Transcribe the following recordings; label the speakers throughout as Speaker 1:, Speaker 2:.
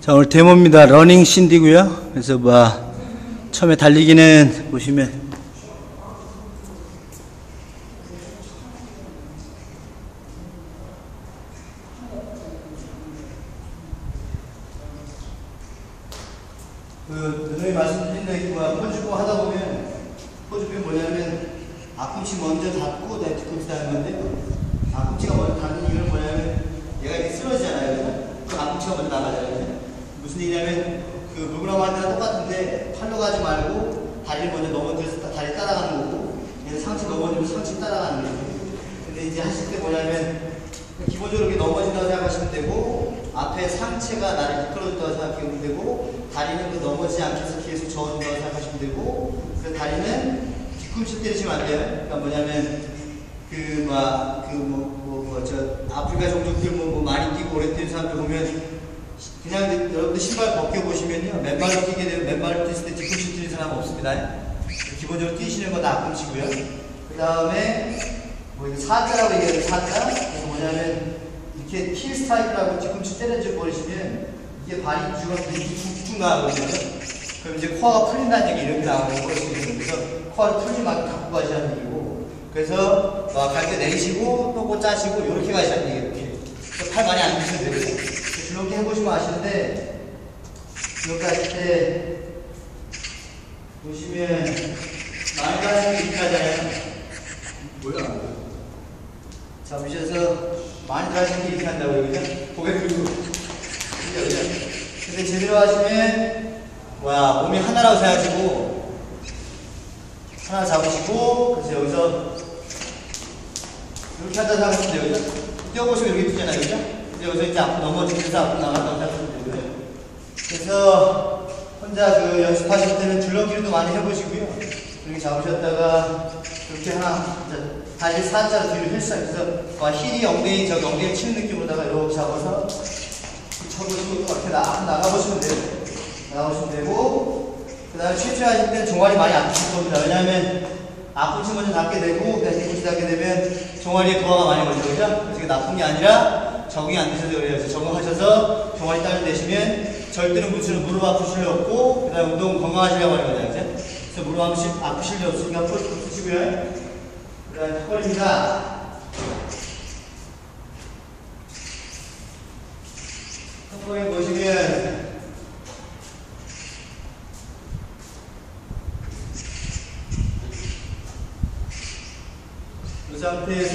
Speaker 1: 자, 오늘 데모입니다. 러닝 신디고요. 그래서 처음에 달리기는 보시면 늘 말씀드린 대로 포즈고 하다 보면 포즈가 뭐냐면 앞꿈치 먼저 닫고 뒤꿈치 닫는 건데, 앞꿈치가 먼저 닫는 이유는 뭐냐면 얘가 이렇게 쓰러지잖아요. 그죠? 그 앞꿈치가 먼저 나가잖아요. 무슨 얘기냐면 물구나무 할 때랑 똑같은데 팔로 가지 말고 다리를 먼저 넘어뜨려서 다리 따라가는 거고, 얘는 상체 넘어지면 상체 따라가는 거예요. 근데 이제 하실 때 뭐냐면 기본적으로 이렇게 넘어진다고 생각하시면 되고, 앞에 상체가 나를 이끌어준다고 생각하시면 되고, 다리는 넘어지지 않게 해서 계속 저어준다고 생각하시면 되고, 그래서 다리는 뒤꿈치 때리시면 안 돼요. 그러니까 뭐냐면 아프리카 종족들 많이 뛰고 오래 뛰는 사람들 보면 그냥 여러분들 신발 벗겨보시면요, 맨발로 뛰게 되면 맨발로 뛰실 때 뒤꿈치 뛰는 사람 없습니다. 기본적으로 뛰시는 건 다 앞꿈치고요. 그 다음에 사자라고 얘기해요. 사자. 그래서 뭐냐면 이렇게 힐 스트라이크라고 뒤꿈치 때려줘 버리시면 이게 발이 쭉 나가거든요. 그럼 이제 코어가 풀린다는 얘기 이렇게 나오는 거거든요. 그래서 코어를 풀지 말고 갖고 가시라는 얘기고, 그래서 갈 때 내리시고 또 짜시고 이렇게 가시라는 얘기예요. 이렇게. 팔 많이 안 드시면 되거든요. 줄넘기 해보시면 아시는데, 이렇게 하실 때 보시면 많이 가는 게 이렇게 하잖아요. 뭐야? 잡으셔서 많이 들어가시는 게 이렇게 한다고요. 그죠? 고개 들고. 그죠? 근데 제대로 하시면 몸이 하나라고 생각하시고 하나 잡으시고, 그래서 여기서 이렇게 한다고 생각하시면 돼요. 그죠? 뛰어보시면 이렇게 뛰잖아요. 그죠? 근데 여기서 이제 앞으로 넘어지면서 앞으로 나간다고 생각하시면 되고요. 그래서 혼자 연습하실 때는 줄넘기도 많이 해보시고요. 이렇게 잡으셨다가 이렇게 다시 사자로 뒤로 힐스하면서 힐이 엉덩이 치는 느낌으로다가 이렇게 잡아서 쳐보시고 이렇게 나가보시면 돼요. 나가보시면 되고, 그 다음에 최초하실 때는 종아리 많이 안 드실 겁니다. 왜냐하면 앞꿈치 먼저 닿게 되고 뒤꿈치 닿게 되면 종아리에 부하가 많이 걸죠. 그죠? 그래서 이게 나쁜 게 아니라 적응이 안 되셔서 그래요. 그래서 적응하셔서 종아리 딸 대시면 절대로 무릎 아프실 일 없고, 그 다음에 운동 건강하시려고 하는 거죠. 그죠? 그래서 무릎 아프실 일 없으니까 풀 푸시고요. 그 다음에 턱걸이입니다. 턱걸이 보시면 이 상태에서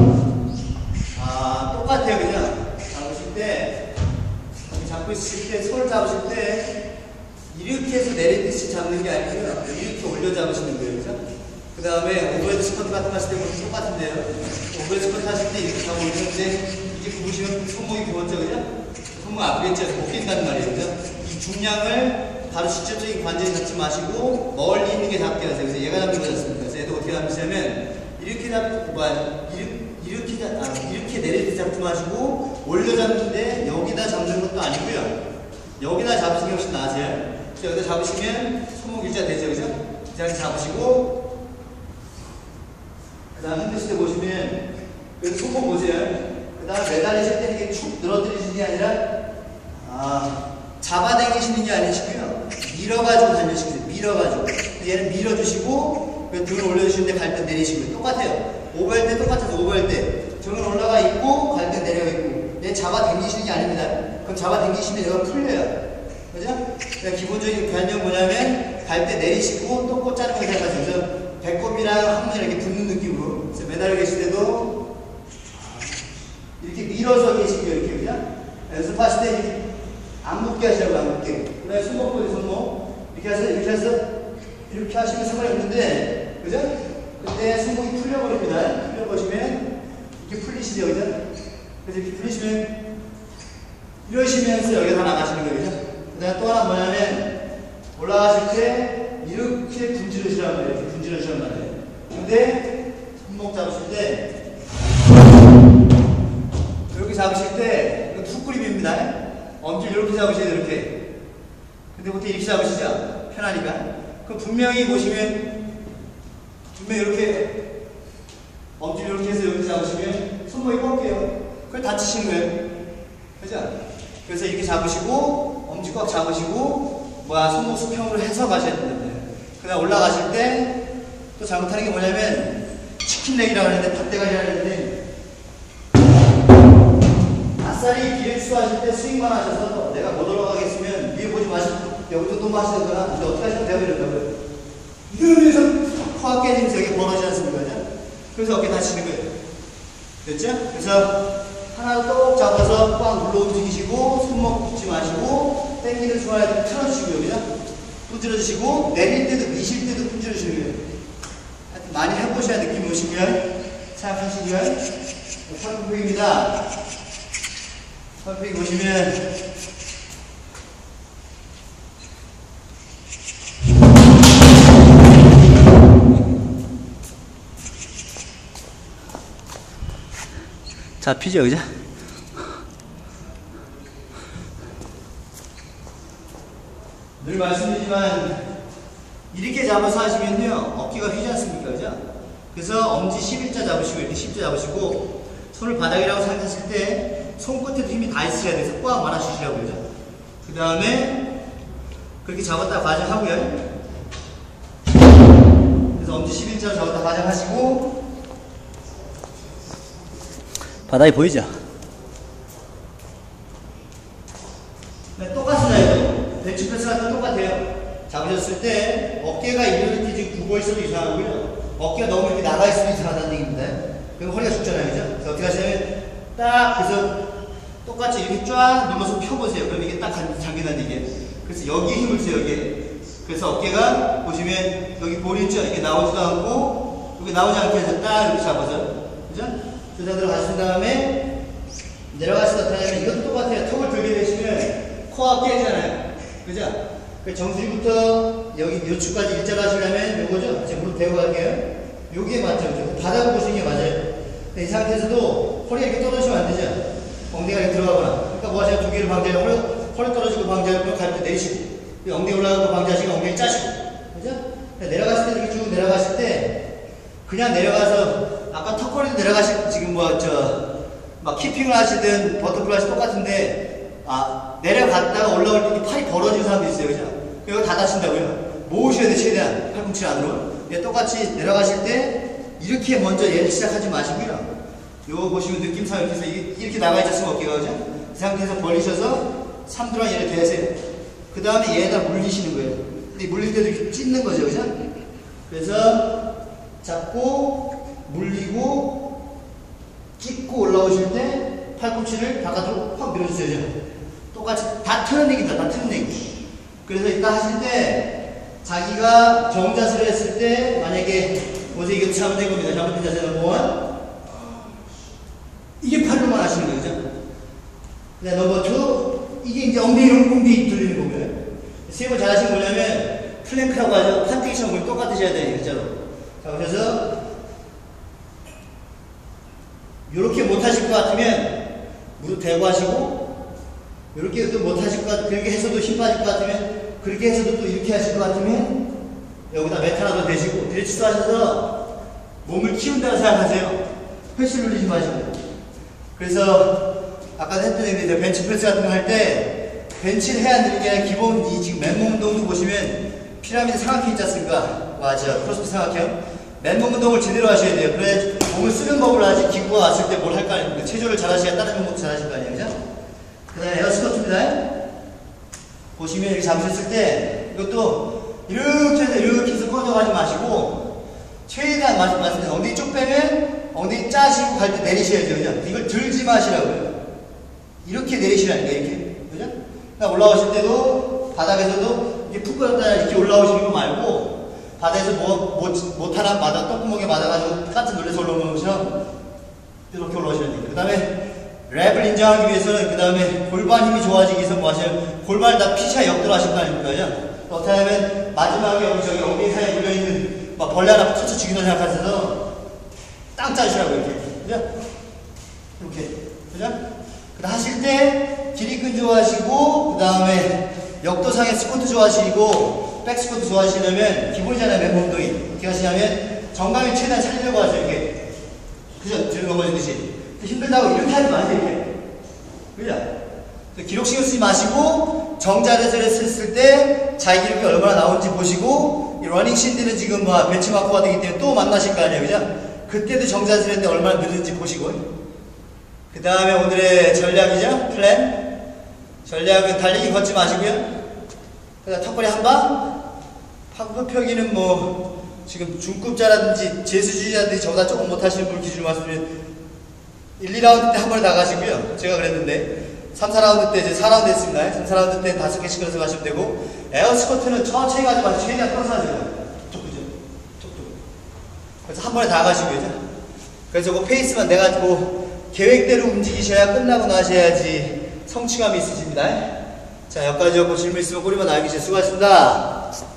Speaker 1: 똑같아요. 그죠? 잡으실 때, 잡고 있을 때, 손을 잡으실 때 이렇게 해서 내리듯이 잡는 게 아니고요, 이렇게 올려 잡으시는 거예요. 그죠? 그 다음에 오버헤드 스쿼트 같은 거 하실 때 보면 똑같은데요. 오버헤드 스쿼트 하실 때 이렇게 잡고 있는데, 이게 굽으시면 손목이 굽었죠. 그죠? 손목 아프겠죠? 못 낀다는 말이에요. 그죠? 이 중량을 바로 직접적인 관절에 잡지 마시고 멀리 있는 게 잡게 하세요. 그래서 얘가 잡는 거였습니다. 그래서 얘도 어떻게 잡으시냐면 이렇게 내릴 때 잡지 마시고 올려 잡는데 여기다 잡는 것도 아니고요, 여기다 잡으시는 게 훨씬 나으세요. 여기다 잡으시면 손목 일자 되죠. 그죠? 이 자리 잡으시고, 그 다음 흔드실 때 보시면 여기 손목 보세요. 그 다음 매달리실 때 이렇게 축 늘어뜨리시는 게 아니라 잡아당기시는 게 아니시고요, 밀어가지고 달려시키세요. 밀어가지고. 얘는 밀어주시고 등을 올려주시는데 갈 때 내리시고요. 똑같아요. 오버할 때 똑같아서 오버할 때 등을 올라가 있고 갈 때 내려가 있고, 얘 잡아당기시는 게 아닙니다. 그럼 잡아당기시면 얘가 풀려요. 그죠? 그러니까 기본적인 개념 뭐냐면 갈 때 내리시고 또 꽂자는 거 생각하세요. 그래서 배꼽이랑 항문 이렇게 붙는 느낌으로. 그래서 매달려 계실 때도 이렇게 밀어서 계시고요. 이렇게. 그죠? 연습하실 때 이렇게 안 묶게 하시라고, 안 묶게. 그 다음에 손목 보세요. 손목. 이렇게 하시면 상관이 없는데, 그죠? 그때 손목이 풀려버립니다. 풀려버리시면 이렇게 풀리시죠. 그죠? 그래서 이렇게 풀리시면 이러시면서 여기서 나가시는 거예요. 그죠? 그 다음에 또 하나 뭐냐면 올라가실 때 이렇게 분지르시란 말이에요. 이렇게 분지르시란 말이에요. 근데 손목 잡으실 때 이렇게 잡으실 때 이거 툭그립입니다. 엄지를 이렇게 잡으셔야 돼요. 이렇게. 근데 보통 이렇게 잡으시죠? 편하니까. 그럼 분명히 보시면 이렇게 엄지를 이렇게 해서 이렇게 잡으시면 손목이 꺾여요. 그걸 다치시는 거예요. 그죠? 그래서 이렇게 잡으시고 엄지 꽉 잡으시고 손목 수평으로 해서 가셔야 됩니다. 그다음 올라가실 때 또 잘못하는 게 뭐냐면 치킨렉이라고 하는데 밭대가리라고 하는데 아싸리 기획수 하실 때 스윙만 하셔서 내가 못 올라가겠으면 위에 보지 마시고 여기서 또 마시는거나 근데 어떻게 하시면 돼요? 이런다고요. 이러면서 코가 깨지면서 여기 벌어지지 않습니까? 그래서 어깨 다치는 거예요. 됐죠? 그래서 하나 똑 잡아서 꽉 눌러 움직이시고 손목 붙지 마시고 당기는 중간에 틀어주시고요. 그죠? 부드러주시고 내릴 때도 미실 때도 부드러주시는 거예요. 하여튼 많이 해보셔야 느낌이 오시면 생각하시면 펄프입니다. 펄프 보시면 잡히죠, 그죠? 늘 말씀드리지만 이렇게 잡아서 하시면요 어깨가 휘지 않습니까? 그죠? 그래서 엄지 11자 잡으시고 이렇게 10자 잡으시고 손을 바닥이라고 생각하실 때 손끝에도 힘이 다 있어야 돼서 꽉 말아주시라고요. 그죠? 그 다음에 그렇게 잡았다 가정하고요. 그래서 엄지 11자로 잡았다 가정하시고 바닥이 보이죠? 네, 똑같습니다. 벤치프레스 같은 똑같아요. 잡으셨을 때 어깨가 이렇게 지금 굽어 있어도 이상하고요. 어깨가 너무 이렇게 나가 있어도 이상하다는 얘기입니다. 그럼 허리가 죽잖아요. 그죠? 그래서 어떻게 하시냐면 딱 그래서 똑같이 이렇게 쫙 눌러서 펴보세요. 그럼 이게 딱 잠긴다는 얘기예요. 그래서 여기에 힘을 주세요. 여기에. 그래서 어깨가 보시면 여기 볼이 있죠? 이게 나오지도 않고 여기 나오지 않게 해서 딱 이렇게 잡아서 그죠? 그래서 들어가신 다음에 내려가시다 하면 이것도 똑같아요. 턱을 들게 되시면 코가 깨지잖아요. 그죠? 정수리부터 여기 요추까지 일자로 하시려면 요거죠? 이제 무릎 대고 갈게요. 요게 맞죠? 그죠? 바닥을 보시는 게 맞아요. 이 상태에서도 허리가 이렇게 떨어지면 안 되죠? 엉덩이가 이렇게 들어가거나. 그러니까 뭐 하시면 두 개를 방지하고 허리 떨어지고 방지하고 갈 때 내리시고 엉덩이 올라가고 방지하시고 엉덩이 짜시고. 그죠? 내려갔을 때 이렇게 쭉 내려가실 때 그냥 내려가서 아까 턱걸이도 내려가실 지금 막 키핑을 하시든 버터플라이 똑같은데 내려갔다가 올라올 때 팔이 벌어지는 사람도 있어요. 그죠? 이거 다 다친다고요. 모으셔야 돼, 최대한. 팔꿈치 안으로. 똑같이 내려가실 때, 이렇게 먼저 얘를 시작하지 마시고요. 요거 보시면 느낌상 이렇게 해서 이렇게 나가 있었으면 어깨가, 그죠? 이 상태에서 벌리셔서, 삼두랑 얘를 대세요. 그 다음에 얘에다 물리시는 거예요. 근데 물릴 때도 이렇게 찢는 거죠, 그죠? 그래서, 잡고, 물리고, 찢고 올라오실 때, 팔꿈치를 바깥으로 확 밀어주세요, 그죠? 똑같이 다 트는 얘기다, 다 트는 얘기. 그래서 이따 하실 때 자기가 정자세를 했을 때 만약에 보세요. 이게 잘못된 겁니다. 잘못된 자세 넘버 1 이게 팔로만 하시는 거죠. 그 다음 넘버 2 이게 이제 엉덩이로 꽁비 돌리는 거고요. 세 번 잘하시는 거 뭐냐면 플랭크라고 하죠. 판테이션 똑같으셔야 돼요. 일자로. 자, 그래서 이렇게 못하실 것 같으면 무릎 대고 하시고 이렇게 또 못하실 것 같으면 그렇게 해서도 힘 빠질 것 같으면 그렇게 해서도 또 이렇게 하실 것 같으면 여기다 메타라도 대시고 드레치도 하셔서 몸을 키운다고 생각하세요. 헬스 눌리지 마시고. 그래서 아까 했던 얘기인데 벤치프레스 같은 거 할 때 벤치를 해야 되는 게 아니라 기본 이 지금 맨몸 운동도 보시면 피라미드 삼각형 있지 않습니까? 맞아. 크로스핏 삼각형. 맨몸 운동을 제대로 하셔야 돼요. 그래 몸을 쓰는 법을 아직 기구가 왔을 때 뭘 할 거 아닙니까? 체조를 잘 하셔야 다른 운동도 잘 하실 거 아니에요. 그죠? 그 다음에 에어스쿼트입니다. 보시면 이렇게 잡으셨을 때 이것도 이렇게 해서 꺼져가지 마시고 최대한 말씀드려요. 엉덩이 쭉 빼면 엉덩이 짜시고 갈 때 내리셔야죠. 그죠? 이걸 들지 마시라고요. 이렇게 내리시라는 거예요. 이렇게. 그죠? 그러니까 올라오실 때도 바닥에서도 이렇게 푹 꺼졌다 이렇게 올라오시는 거 말고 바닥에서 못하나 맞아 똥구멍에 맞아가지고 깜짝 놀라서 올라오는 것처럼 이렇게 올라오시면 돼요. 그 다음에 랩을 인정하기 위해서는 그 다음에 골반 힘이 좋아지기 위해서 뭐 하셔요? 골반을 다 피차 역도로 하실 거 아닙니까? 어떻게 하면 마지막에 저기 엉덩이 사이에 물려있는 막 벌레 하나 터쳐 죽인다고 생각하셔서 땅 짜주시라고 이렇게. 그죠? 이렇게. 그죠? 하실 때 기립근 좋아하시고 그 다음에 역도상의 스쿼트 좋아하시고 백 스쿼트 좋아하시려면 기본이잖아요. 맨몸 운동이. 어떻게 하시냐면 정강이 최대한 살리려고 하죠. 이렇게. 그죠? 들고 넘어지듯이. 힘들다고 이렇게 하지 마세요. 이렇게. 그죠? 기록 신경 쓰지 마시고 정자세를 썼을 때 자기 기록이 얼마나 나오는지 보시고 이 러닝 신드는 지금 뭐 벤치마크가 되기 때문에 또 만나실 거 아니에요, 그죠? 그때도 정자세를 했는데 얼마나 늦은지 보시고 그 다음에 오늘의 전략이죠, 플랜. 전략은 달리기 걷지 마시고요. 그다음 턱걸이 한 방. 펴기는 뭐 지금 중급자라든지 재수주의자들이 저보다 조금 못하시는 분 기준으로 말씀드리면 1, 2라운드 때 한 번에 다 가시고요. 제가 그랬는데 3, 4라운드 때 이제 4라운드 했습니다. 3, 4라운드 때 5개씩 걸어서 가시면 되고 에어 스쿼트는 천천히 가지 마시고 최대한 끌어서 하세요. 툭툭 툭툭. 그래서 한 번에 다 가시고요. 그래서 그 페이스만 내가 뭐 계획대로 움직이셔야 끝나고 나셔야지 성취감이 있으십니다. 자, 여기까지 하고 질문 있으면 꼬리만 나와주세요. 수고하셨습니다.